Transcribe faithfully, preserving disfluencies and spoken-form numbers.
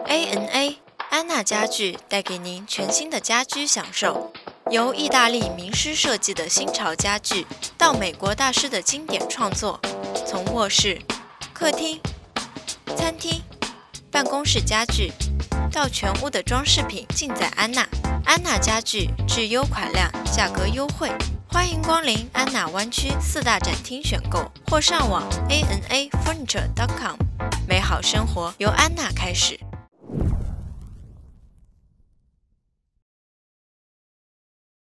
A N A 安娜家具带给您全新的家居享受，由意大利名师设计的新潮家具，到美国大师的经典创作，从卧室、客厅、餐厅、办公室家具，到全屋的装饰品，尽在安娜。安娜家具质优款量，价格优惠，欢迎光临安娜湾区四大展厅选购，或上网 A N A furniture dot com。美好生活由安娜开始。